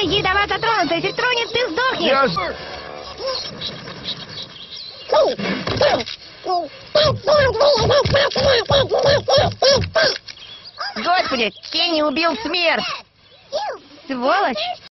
ядовато тронута. Если тронет, ты сдохнешь. Господи, Кенни убил смерть. Сволочь.